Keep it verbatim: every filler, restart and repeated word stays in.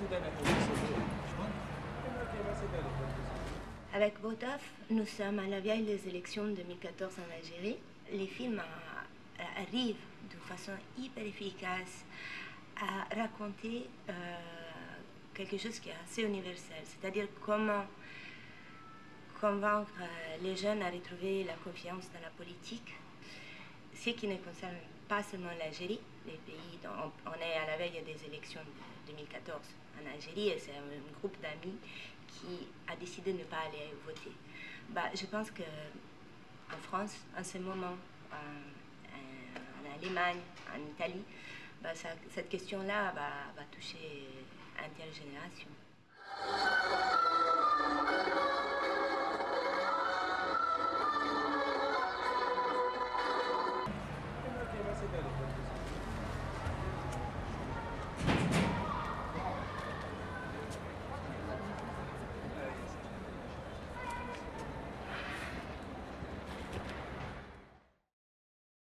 Avec Botaf, nous sommes à la veille des élections de deux mille quatorze en Algérie. Les films a, a, arrivent de façon hyper efficace à raconter euh, quelque chose qui est assez universel, c'est-à-dire comment convaincre les jeunes à retrouver la confiance dans la politique, ce qui ne concerne pas seulement l'Algérie, les pays dont on est à la veille des élections de deux mille quatorze en Algérie, et c'est un groupe d'amis qui a décidé de ne pas aller voter. Bah, je pense qu'en France, en ce moment, en, en Allemagne, en Italie, bah, ça, cette question-là va, va toucher intergénération.